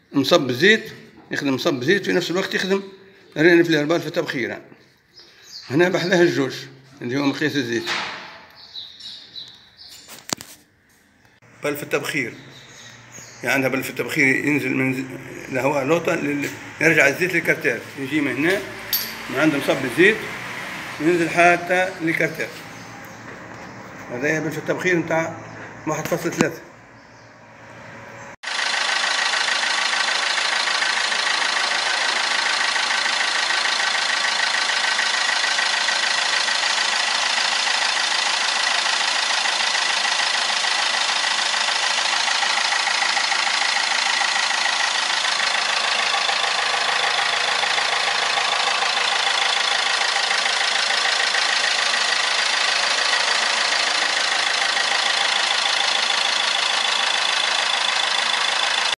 مصب زيت، يخدم مصب زيت في نفس الوقت يخدم رين في الهربال في التبخير. هنا بحذاه الجوج اللي هو مقياس الزيت. بل في التبخير يعني عندها بل في التبخير ينزل من الهواء لوطة يرجع الزيت للكرتات، يجي من هنا من عند مصب الزيت ينزل حتى للكرتات. هذا بل في التبخير نتاع 1.3.